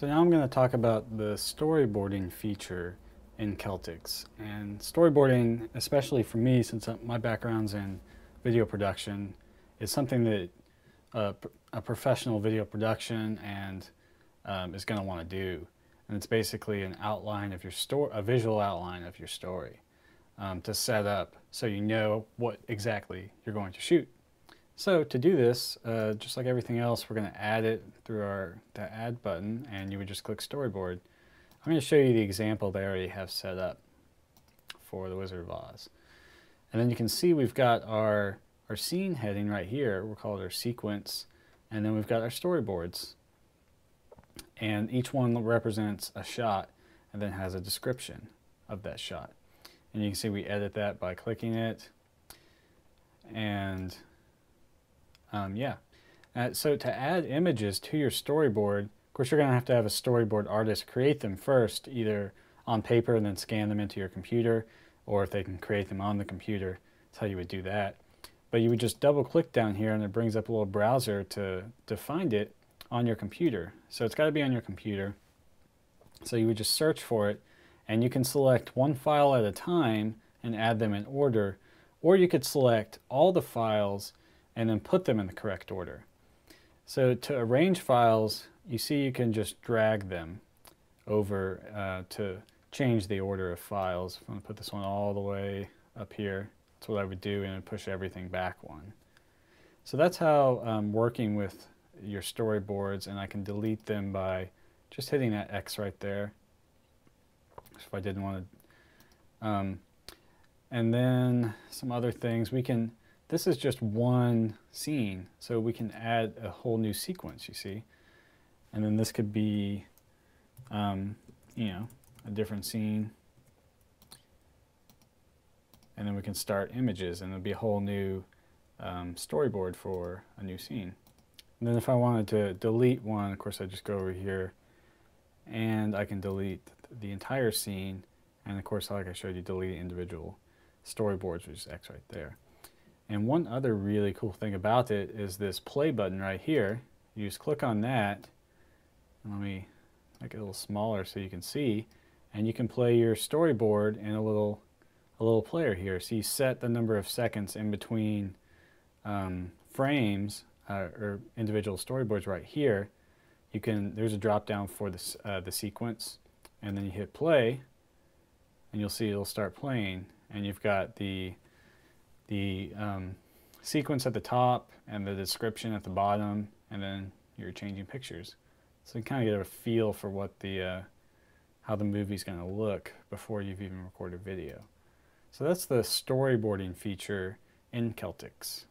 So now I'm going to talk about the storyboarding feature in Celtx. And storyboarding, especially for me, since my background's in video production, is something that a professional video production and is going to want to do. And it's basically an outline of your story, a visual outline of your story to set up so you know what exactly you're going to shoot. So to do this, just like everything else, we're going to add it through the add button, and you would just click Storyboard. I'm going to show you the example they already have set up for the Wizard of Oz. And then you can see we've got our scene heading right here. We'll call it our sequence. And then we've got our storyboards. And each one represents a shot and then has a description of that shot. And you can see we edit that by clicking it. And so to add images to your storyboard, of course you're going to have a storyboard artist create them first, either on paper and then scan them into your computer, or if they can create them on the computer, that's how you would do that. But you would just double click down here and it brings up a little browser to find it on your computer. So it's got to be on your computer. So you would just search for it, and you can select one file at a time and add them in order, or you could select all the files and then put them in the correct order. So to arrange files, you see you can just drag them over to change the order of files. I'm going to put this one all the way up here. That's what I would do, and push everything back one. So that's how I'm working with your storyboards, and I can delete them by just hitting that X right there if I didn't want to. And then some other things we can. This is just one scene, so we can add a whole new sequence, you see. And then this could be, you know, a different scene. And then we can start images, and there'll be a whole new storyboard for a new scene. And then if I wanted to delete one, of course I just go over here, and I can delete the entire scene. And of course, like I showed you, delete individual storyboards, which is X right there. And one other really cool thing about it is this play button right here. You just click on that. And let me make it a little smaller so you can see. And you can play your storyboard in a little player here. So you set the number of seconds in between frames or individual storyboards right here. You can. There's a drop down for this, the sequence, and then you hit play, and you'll see it'll start playing. And you've got the sequence at the top and the description at the bottom, and then you're changing pictures. So you kind of get a feel for what how the movie's going to look before you've even recorded video. So that's the storyboarding feature in Celtx.